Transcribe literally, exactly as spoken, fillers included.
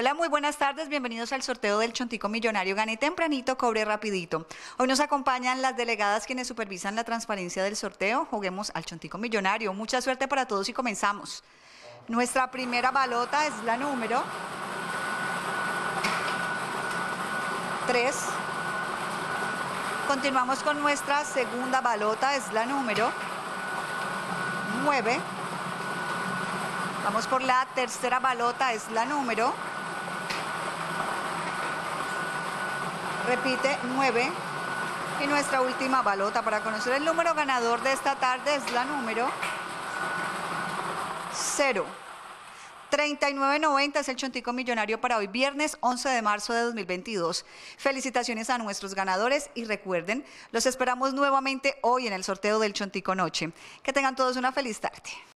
Hola, muy buenas tardes, bienvenidos al sorteo del Chontico Millonario. Gane tempranito, cobre rapidito. Hoy nos acompañan las delegadas quienes supervisan la transparencia del sorteo. Juguemos al Chontico Millonario. Mucha suerte para todos y comenzamos. Nuestra primera balota es la número tres. Continuamos con nuestra segunda balota, es la número nueve. Vamos por la tercera balota, es la número, repite, nueve. Y nuestra última balota para conocer el número ganador de esta tarde es la número cero. treinta y nueve noventa es el Chontico Millonario para hoy, viernes once de marzo de dos mil veintidós. Felicitaciones a nuestros ganadores y recuerden, los esperamos nuevamente hoy en el sorteo del Chontico Noche. Que tengan todos una feliz tarde.